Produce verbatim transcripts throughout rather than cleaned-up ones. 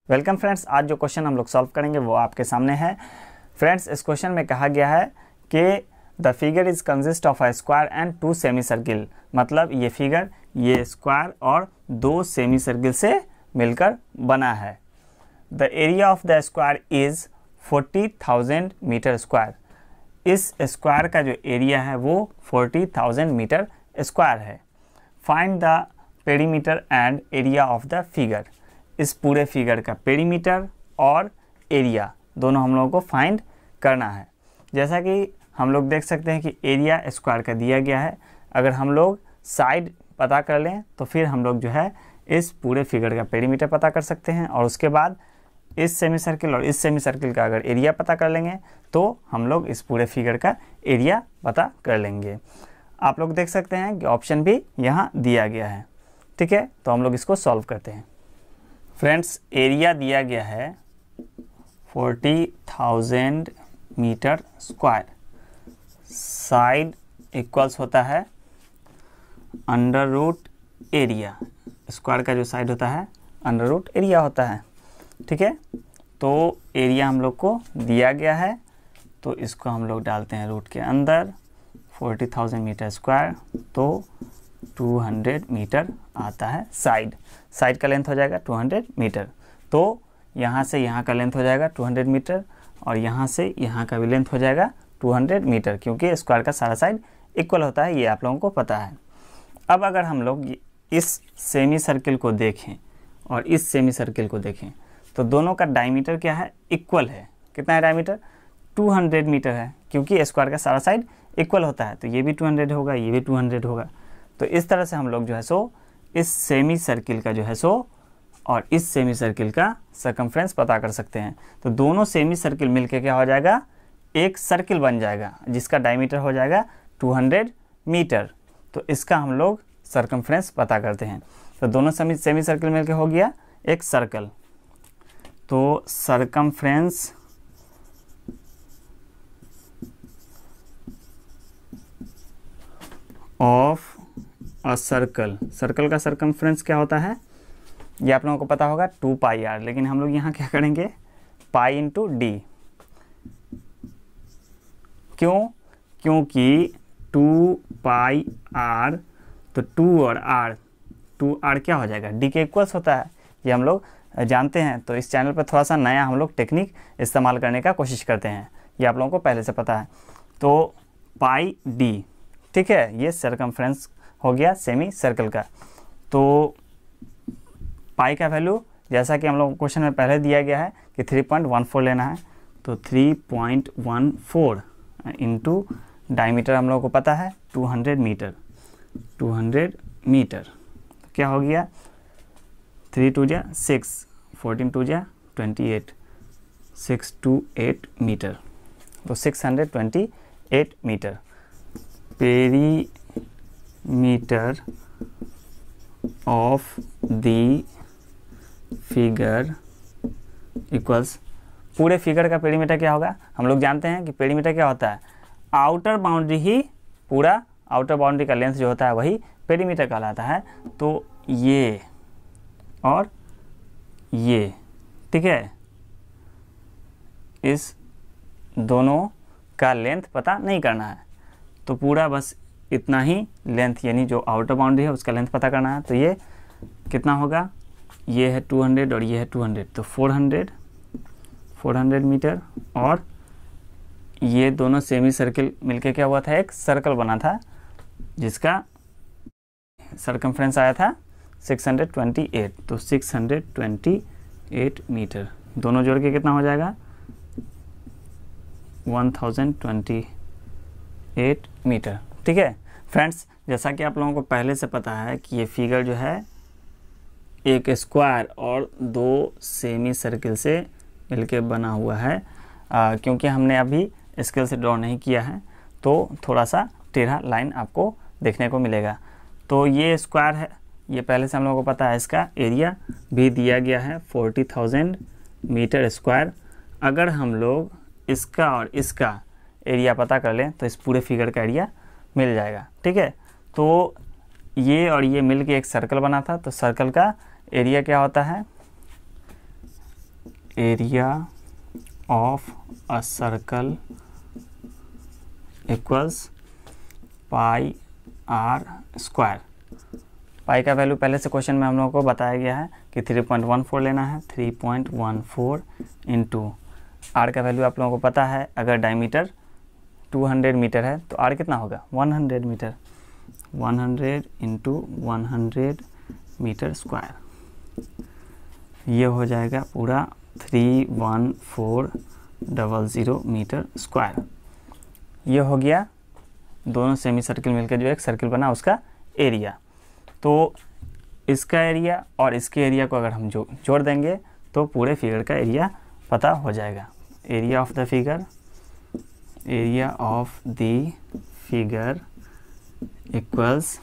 Welcome friends, आज जो question हम लोग सॉल्व करेंगे वो आपके सामने है। फ्रेंड्स, इस क्वेश्चन में कहा गया है कि the figure is consist of a square and two semi circle, मतलब ये फिगर ये स्क्वायर और दो सेमी सर्किल से मिलकर बना है। The area of the square is forty thousand metre square. इस स्क्वायर का जो एरिया है वो फोर्टी थाउजेंड मीटर स्क्वायर है। Find the perimeter and area of the figure. इस पूरे फिगर का पेरीमीटर और एरिया दोनों हम लोगों को फाइंड करना है। जैसा कि हम लोग देख सकते हैं कि एरिया स्क्वायर का दिया गया है। अगर हम लोग साइड पता कर लें तो फिर हम लोग जो है इस पूरे फिगर का पेरीमीटर पता कर सकते हैं, और उसके बाद इस सेमी सर्किल और इस सेमी सर्किल का अगर एरिया पता कर लेंगे तो हम लोग इस पूरे फिगर का एरिया पता कर लेंगे। आप लोग देख सकते हैं कि ऑप्शन भी यहाँ दिया गया है। ठीक है, तो हम लोग इसको सॉल्व करते हैं। फ्रेंड्स, एरिया दिया गया है forty thousand metre square. Side equals होता है अंडर रूट एरिया। स्क्वायर का जो साइड होता है अंडर रूट एरिया होता है। ठीक है, तो एरिया हम लोग को दिया गया है, तो इसको हम लोग डालते हैं रूट के अंदर। फोर्टी थाउजेंड मीटर स्क्वायर तो टू हंड्रेड मीटर आता है। साइड साइड का लेंथ हो जाएगा टू हंड्रेड मीटर, तो यहाँ से यहाँ का लेंथ हो जाएगा टू हंड्रेड मीटर, और यहाँ से यहाँ का भी लेंथ हो जाएगा टू हंड्रेड मीटर, क्योंकि स्क्वायर का सारा साइड इक्वल होता है, ये आप लोगों को पता है। अब अगर हम लोग इस सेमी सर्किल को देखें और इस सेमी सर्किल को देखें तो दोनों का डायमीटर क्या है, इक्वल है। कितना है डायमीटर? टू हंड्रेड मीटर है, क्योंकि स्क्वायर का सारा साइड इक्वल होता है, तो ये भी टू हंड्रेड होगा, ये भी टू हंड्रेड होगा। तो इस तरह से हम लोग जो है सो इस सेमी सर्किल का जो है सो और इस सेमी सर्किल का सर्कमफ्रेंस पता कर सकते हैं। तो दोनों सेमी सर्किल मिलके क्या हो जाएगा, एक सर्किल बन जाएगा जिसका डायमीटर हो जाएगा टू हंड्रेड मीटर। तो इसका हम लोग सर्कमफ्रेंस पता करते हैं। तो दोनों सेमी सेमी सर्किल मिलके हो गया एक सर्कल। तो circumference of a circle, circle का सर्कमफ्रेंस क्या होता है ये आप लोगों को पता होगा, टू पाई आर। लेकिन हम लोग यहाँ क्या करेंगे, पाई इंटू डी। क्यों? क्योंकि टू पाई आर, तो टू और आर, टू आर क्या हो जाएगा, डी के इक्वल्स होता है, ये हम लोग जानते हैं। तो इस चैनल पर थोड़ा सा नया हम लोग टेक्निक इस्तेमाल करने का कोशिश करते हैं, ये आप लोगों को पहले से पता है। तो पाई डी, ठीक है, ये सर्कमफ्रेंस हो गया सेमी सर्कल का। तो पाई का वैल्यू जैसा कि हम लोग क्वेश्चन में पहले दिया गया है कि थ्री पॉइंट वन फोर लेना है, तो three point one four into diameter हम लोगों को पता है two hundred metre, two hundred metre तो क्या हो गया, थ्री टू जा सिक्स, फोर्टीन टू जा twenty eight, six two eight metre, तो six hundred twenty eight metre. Perimeter of the figure equals, पूरे फिगर का पेरीमीटर क्या होगा, हम लोग जानते हैं कि पेरीमीटर क्या होता है, आउटर बाउंड्री ही, पूरा आउटर बाउंड्री का लेंथ जो होता है वही पेरीमीटर कहलाता है। तो ये और ये, ठीक है, इस दोनों का लेंथ पता नहीं करना है, तो पूरा बस इतना ही लेंथ, यानी जो आउटर बाउंड्री है उसका लेंथ पता करना है। तो ये कितना होगा, ये है टू हंड्रेड और ये है टू हंड्रेड, तो four hundred, four hundred metre. और ये दोनों सेमी सर्किल मिलके क्या हुआ था, एक सर्कल बना था जिसका सर्कमफ्रेंस आया था सिक्स हंड्रेड ट्वेंटी एट, तो six hundred twenty eight metre, दोनों जोड़ के कितना हो जाएगा, one thousand twenty eight metre. ठीक है फ्रेंड्स, जैसा कि आप लोगों को पहले से पता है कि ये फिगर जो है एक स्क्वायर और दो सेमी सर्किल से मिलके बना हुआ है। आ, क्योंकि हमने अभी स्केल से ड्रॉ नहीं किया है तो थोड़ा सा टेढ़ा लाइन आपको देखने को मिलेगा। तो ये स्क्वायर है, ये पहले से हम लोगों को पता है, इसका एरिया भी दिया गया है फोर्टी थाउजेंड मीटर स्क्वायर। अगर हम लोग इसका और इसका एरिया पता कर लें तो इस पूरे फिगर का एरिया मिल जाएगा। ठीक है, तो ये और ये मिल के एक सर्कल बना था, तो सर्कल का एरिया क्या होता है, area of a circle equals pi r square. Pi का वैल्यू पहले से क्वेश्चन में हम लोगों को बताया गया है कि थ्री पॉइंट वन फोर लेना है। Three point one four into r का वैल्यू आप लोगों को पता है, अगर डायमीटर टू हंड्रेड मीटर है तो आर कितना होगा one hundred metre. One hundred into one hundred metre square, ये हो जाएगा पूरा three one four double zero metre square. ये हो गया दोनों सेमी सर्किल मिलकर जो एक सर्किल बना उसका एरिया। तो इसका एरिया और इसके एरिया को अगर हम जो जोड़ देंगे तो पूरे फिगर का एरिया पता हो जाएगा। Area of the figure area of the figure equals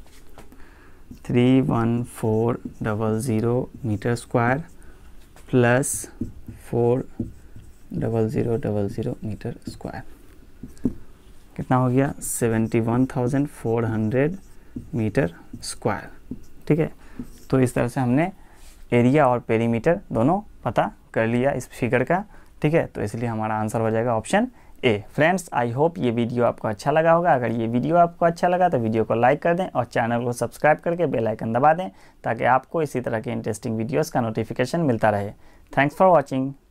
three one four double zero metre square plus four double zero double zero metre square, कितना हो गया seventy one thousand four hundred metre square. ठीक है, तो इस तरह से हमने एरिया और पेरीमीटर दोनों पता कर लिया इस फिगर का। ठीक है, तो इसलिए हमारा आंसर हो जाएगा option A. Friends, I hope ये वीडियो आपको अच्छा लगा होगा। अगर ये वीडियो आपको अच्छा लगा तो वीडियो को लाइक कर दें और चैनल को सब्सक्राइब करके बेल आइकन दबा दें ताकि आपको इसी तरह के इंटरेस्टिंग वीडियोस का नोटिफिकेशन मिलता रहे। Thanks for watching.